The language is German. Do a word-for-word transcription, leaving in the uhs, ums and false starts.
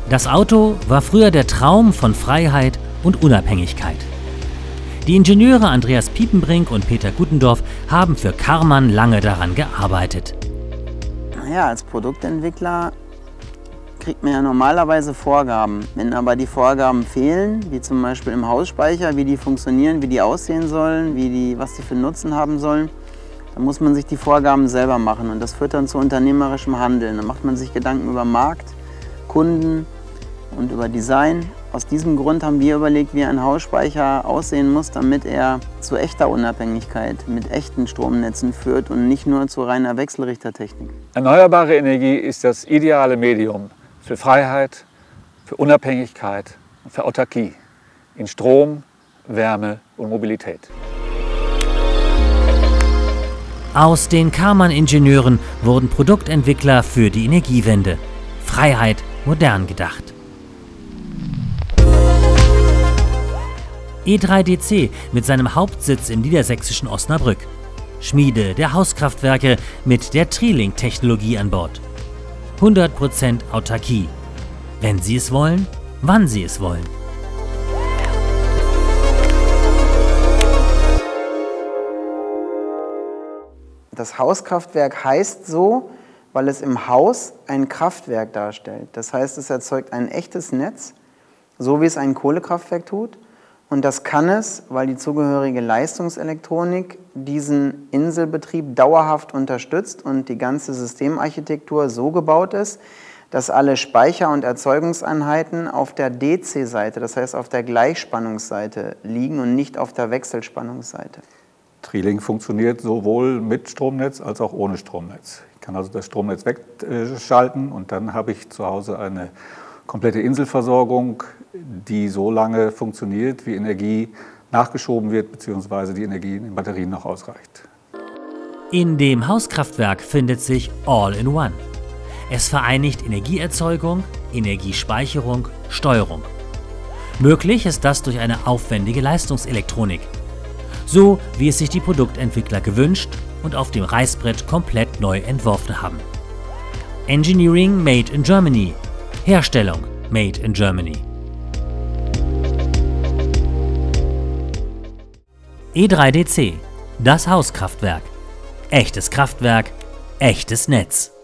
Das Auto war früher der Traum von Freiheit und Unabhängigkeit. Die Ingenieure Andreas Piepenbrink und Peter Gutendorf haben für Karmann lange daran gearbeitet. Naja, als Produktentwickler kriegt man ja normalerweise Vorgaben. Wenn aber die Vorgaben fehlen, wie zum Beispiel im Hausspeicher, wie die funktionieren, wie die aussehen sollen, wie die, was die für Nutzen haben sollen, dann muss man sich die Vorgaben selber machen und das führt dann zu unternehmerischem Handeln. Dann macht man sich Gedanken über Markt, Kunden und über Design. Aus diesem Grund haben wir überlegt, wie ein Hausspeicher aussehen muss, damit er zu echter Unabhängigkeit mit echten Stromnetzen führt und nicht nur zu reiner Wechselrichtertechnik. Erneuerbare Energie ist das ideale Medium für Freiheit, für Unabhängigkeit und für Autarkie in Strom, Wärme und Mobilität. Aus den Karmann-Ingenieuren wurden Produktentwickler für die Energiewende. Freiheit modern gedacht. E drei D C mit seinem Hauptsitz im niedersächsischen Osnabrück. Schmiede der Hauskraftwerke mit der Trilink-Technologie an Bord. hundert Prozent Autarkie. Wenn Sie es wollen, wann Sie es wollen. Das Hauskraftwerk heißt so, weil es im Haus ein Kraftwerk darstellt. Das heißt, es erzeugt ein echtes Netz, so wie es ein Kohlekraftwerk tut. Und das kann es, weil die zugehörige Leistungselektronik diesen Inselbetrieb dauerhaft unterstützt und die ganze Systemarchitektur so gebaut ist, dass alle Speicher- und Erzeugungseinheiten auf der D C-Seite, das heißt auf der Gleichspannungsseite liegen und nicht auf der Wechselspannungsseite. Trilink funktioniert sowohl mit Stromnetz als auch ohne Stromnetz. Ich kann also das Stromnetz wegschalten und dann habe ich zu Hause eine komplette Inselversorgung, die so lange funktioniert, wie Energie nachgeschoben wird, bzw. die Energie in den Batterien noch ausreicht. In dem Hauskraftwerk findet sich All-in-One. Es vereinigt Energieerzeugung, Energiespeicherung, Steuerung. Möglich ist das durch eine aufwendige Leistungselektronik. So wie es sich die Produktentwickler gewünscht und auf dem Reißbrett komplett neu entworfen haben. Engineering made in Germany. Herstellung made in Germany. E drei D C, das Hauskraftwerk. Echtes Kraftwerk, echtes Netz.